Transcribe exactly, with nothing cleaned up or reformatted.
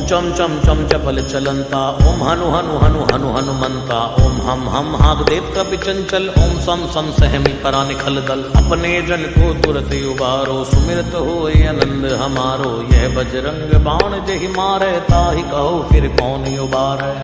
चम चम चम चपल चलंता, ओम हनु हनु हनु हनु हनुमंता, ओम हम हम हाग देव कपि चंचल, ओम सम सम सहमी करा निखल दल। अपने जन को तुरत उबारो, सुमिरत होए आनंद हमारो, यह बजरंग बाण जहि मारे, ताहि कहो फिर कौन उबारै।